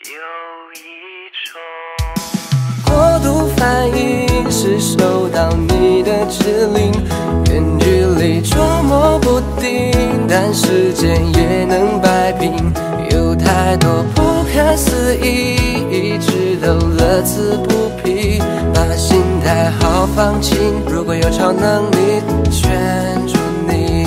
有一种过度反应是收到你的指令，远距离捉摸不定，但时间也能摆平。有太多不可思议，一直都乐此不疲，把心态好放轻。如果有超能力圈住你，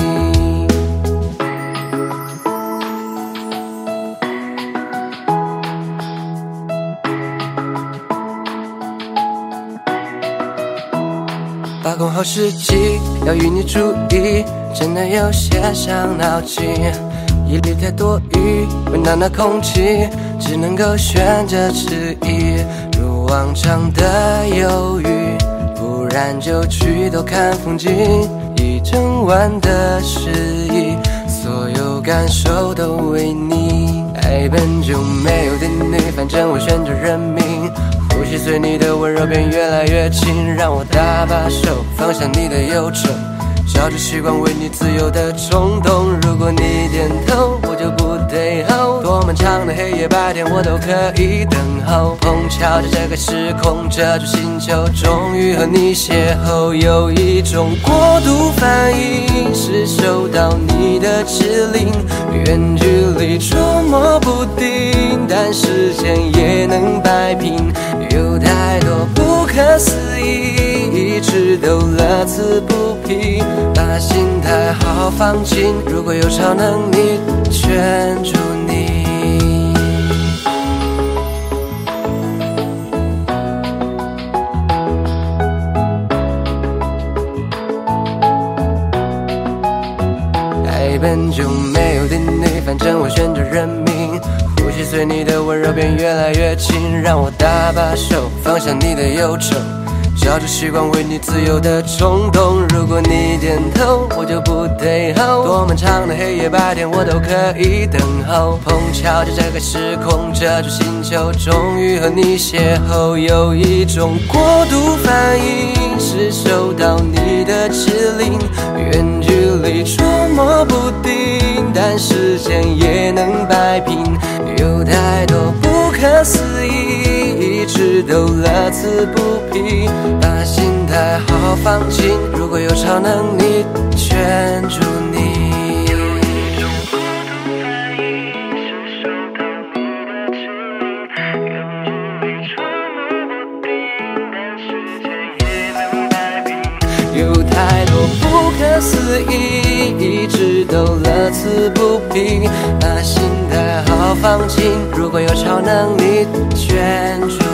把控好时机，要与你注意，真的有些伤脑筋。一粒太多余，温暖的空气，只能够选择迟疑。如往常的犹豫，不然就去多看风景。一整晚的失意，所有感受都为你。爱本就没有定律，反正我选择认命。呼吸随你的温柔变越来越近，让我大把手放下你的忧愁，照着习惯为你自由的冲动。如果你点头，我就不退后，多漫长的黑夜白天我都可以等候。碰巧在这个时空这座星球，终于和你邂逅。有一种过度反应是收到你的指令，远距离捉摸不定，但时间也能摆平。有太多不可思议，一直都乐此不疲，把心态好放轻。如果有超能力圈住你，爱本就没有定律，反正我选择认命。呼吸随你的温柔变越来越近，让我大把手放下你的忧愁，照着习惯为你自由的冲动。如果你点头，我就不退后，多漫长的黑夜白天我都可以等候。碰巧在这个时空这座星球，终于和你邂逅。有一种过度反应是收到你的指令，远距离捉摸不定，但时间也能摆平。有太多不可思议，一直都乐此不疲，把心态好放轻。如果有超能力圈住你，有太多不可思议，一直都乐此不疲，把心态好放轻。如果有超能力圈住